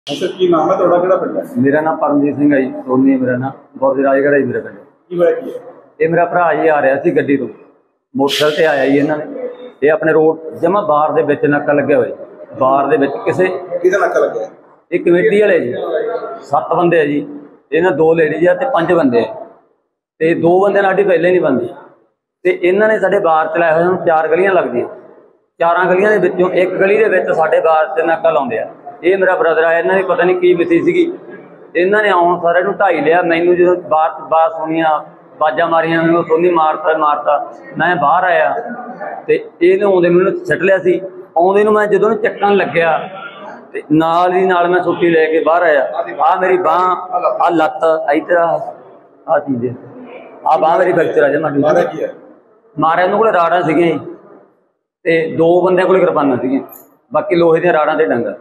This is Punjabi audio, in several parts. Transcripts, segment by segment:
अच्छा की नाम है ਤੁਹਾਡਾ ਕਿਹੜਾ ਪਿੰਡ ਹੈ? मेरा नाम परमजीत सिंह है जी। सोनी है मेरा नाम। बहुत राजगढ़ है मेरा पिंड। ਕੀ ਹੋਇਆ ਕੀ ਹੈ? ये मेरा भरा जी आ रहा सी गड्डी तो मोटरसाइकिल से आया जी। इन्होंने ये अपने रोड जमा बार दे विच नाका लगे हुए बार दे विच किसे ਕਿਹਦਾ ਨਾਕਾ ਲੱਗਿਆ? ये कमेटी वाले जी 7 बंदे है जी। इन्हें 2 लेडीज है तो 5 बंदे है तो 2 बंदे साड़ी पहले नहीं बनती तो इन्होंने साढ़े बार चलाए हुए 4 गलियां लगदी 4 गलियां दे विचों एक गली दे विच साढ़े बार से नाका लाउंदे आ। ये मेरा ब्रदर है। इन्होंने पता नहीं की मिसी सी इन्होंने आउन सारे ढाई लिया। मैनू जो बार सुनिया बाजा मारिया मैं सोनी मारता मारता मैं बाहर आया तो ये आउंदे मैनू सट लिया सी। आउंदे नूं मैं जदों चक्कन लग्या ते नाल ही नाल मैं छुट्टी लैके बाहर आया। आ मेरी बांह आ लत्त इधर आ चीज़ आ बांह मेरी फ्रैक्चर आ जा ਮਾਰਿਆ ਕੀ ਹੈ? मारे उन्होंने कोल राड़ा सीगियां ते 2 बंदे कोल किरपानां सीगियां बाकी लोहे दी राड़ां ते डंगर।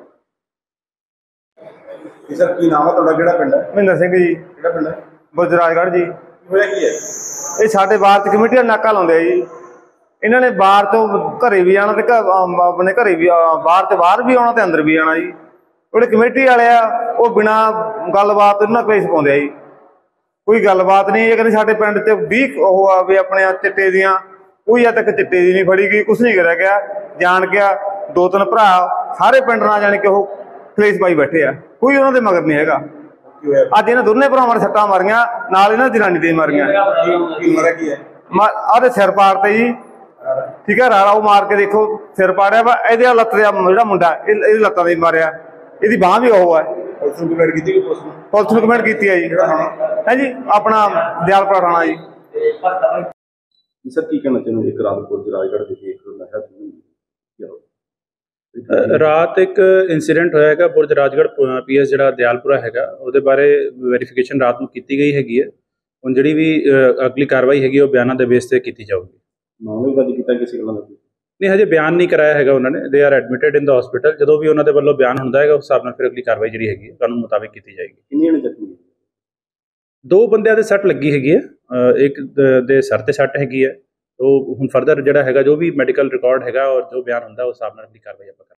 ਜੀ ਸਰ ਕੀ ਨਾਮ ਹੈ ਤੁਹਾਡਾ ਕਿਹੜਾ ਪਿੰਡ ਹੈ? ਮਹਿੰਦਰ ਸਿੰਘ ਜੀ, ਕਿਹੜਾ ਪਿੰਡ ਹੈ? ਬੁਰਜ ਰਾਜਗੜ੍ਹ ਜੀ। ਕੀ ਹੋਇਆ ਕੀ ਹੈ? ਇਹ ਸਾਡੇ ਬਾਰ ਚ ਕਮੇਟੀ ਦਾ ਨਾਕਾ ਲਾਉਂਦੇ ਆ ਜੀ। ਇਹਨਾਂ ਨੇ ਬਾਹਰ ਤੋਂ ਘਰੇ ਵੀ ਆਉਣਾ ਤੇ ਆਪਣੇ ਘਰੇ ਵੀ ਬਾਹਰ ਤੇ ਬਾਹਰ ਵੀ ਆਉਣਾ ਤੇ ਅੰਦਰ ਵੀ ਆਉਣਾ ਜੀ। ਜਿਹੜੇ ਕਮੇਟੀ ਵਾਲੇ ਆ ਉਹ ਬਿਨਾਂ ਗੱਲਬਾਤ ਇਹਨਾਂ ਕੇਸ ਪਾਉਂਦੇ ਆ ਜੀ। ਕੋਈ ਗੱਲਬਾਤ ਨਹੀਂ। ਇਹ ਕਹਿੰਦੇ ਸਾਡੇ ਪਿੰਡ ਤੇ 20 ਉਹ ਆ ਵੀ ਆਪਣੇ ਚਿੱਟੇ ਦੀਆਂ ਕੋਈ ਅਜੇ ਤੱਕ ਚਿੱਟੇ ਦੀ ਨਹੀਂ ਫੜੀ ਗਈ, ਕੁਛ ਨਹੀਂ ਕਰਿਆ ਗਿਆ। ਜਾਣ ਗਿਆ 2-3 ਭਰਾ ਸਾਰੇ ਪਿੰਡ ਨਾਲ ਜਾਣ ਕੇ ਉਹ ਕਲੇਸ਼ ਪਾਈ ਬੈਠੇ ਆ। ਕੋਈ ਉਹਨਾਂ ਦੇ ਮਗਰ ਨਹੀਂ ਹੈਗਾ। ਕੀ ਹੋਇਆ? ਅੱਜ ਇਹਨਾਂ ਦੋਨੇ ਭਰਾਵਾਂ ਨੇ ਸੱਟਾਂ ਮਾਰੀਆਂ ਨਾਲ ਇਹਨਾਂ ਜਨਾਨੀ ਦੇ ਮਾਰੀਆਂ। ਕੀ ਮਾਰਿਆ ਕੀ ਹੈ? ਆਦੇ ਸਿਰ ਪਾੜ ਤੇ ਜੀ। ਠੀਕ ਹੈ, ਰਾੜਾ ਉਹ ਮਾਰ ਕੇ ਦੇਖੋ ਸਿਰ ਪਾੜਿਆ ਵਾ। ਇਹਦੇ ਲੱਤ ਦਾ ਜਿਹੜਾ ਮੁੰਡਾ ਇਹਦੀ ਲੱਤਾਂ ਦੇ ਮਾਰਿਆ। ਇਹਦੀ ਬਾਂਹ ਵੀ ਉਹ ਹੈ। ਪੁਲਿਸ ਨੂੰ ਕੰਪਲੇਂਟ ਕੀਤੀ ਕਿ ਪੁਲਿਸ ਨੂੰ ਕੰਪਲੇਂਟ ਕੀਤੀ ਹੈ ਜੀ। ਹੈ ਜੀ ਆਪਣਾ ਦਿਆਲਪੁਰਾ ਥਾਣਾ ਜੀ। ਸਰ ਕੀ ਕਹਿਣਾ ਚਾਹੁੰਦੇ ਇੱਕ ਰਾਜਪੁਰ ਰਾਜਗੜ੍ਹ ਦੇ ਇੱਕ ਨਸ਼ਾ रात एक इंसीडेंट होया है बुरज राजगढ़ पीएस जो दयालपुरा है वो बारे वेरीफिकेशन रात में की गई हैगी है। ਹੁਣ ਜਿਹੜੀ ਵੀ ਅਗਲੀ ਕਾਰਵਾਈ ਹੈਗੀ ਉਹ ਬਿਆਨਾਂ ਦੇ ਬੇਸ ਤੇ ਕੀਤੀ ਜਾਊਗੀ। ਮਾਮਲੇ ਦਰਜ ਕੀਤਾ ਕਿਸੇ ਗੱਲ ਦਾ ਨਹੀਂ ਹਜੇ ਬਿਆਨ ਨਹੀਂ ਕਰਾਇਆ ਹੈਗਾ ਉਹਨਾਂ ਨੇ। They are admitted in the hospital. ਜਦੋਂ ਵੀ ਉਹਨਾਂ ਦੇ ਵੱਲੋਂ ਬਿਆਨ ਹੁੰਦਾ ਹੈਗਾ ਉਸ ਹਿਸਾਬ ਨਾਲ ਫਿਰ ਅਗਲੀ ਕਾਰਵਾਈ ਜਿਹੜੀ ਹੈਗੀ ਕਾਨੂੰਨ ਮੁਤਾਬਿਕ ਕੀਤੀ ਜਾਏਗੀ। ਕਿੰਨੀਆਂ ਨੇ ਜ਼ਖਮੀ? 2 ਬੰਦਿਆਂ ਦੇ ਸੱਟ ਲੱਗੀ ਹੈਗੀ ਹੈ। ਇੱਕ ਦੇ ਸਰ ਤੇ ਸੱਟ ਹੈਗੀ ਹੈ। ਉਹ ਹੁਣ ਫਰਦਰ ਜਿਹੜਾ ਹੈਗਾ ਜੋ ਵੀ ਮੈਡੀਕਲ ਰਿਕਾਰਡ ਹੈਗਾ ਔਰ ਜੋ ਬਿਆਨ ਹੁੰਦਾ ਉਸ ਹਿਸਾਬ ਨਾਲ ਅਗਲੀ ਕਾਰਵਾਈ ਆਪਾਂ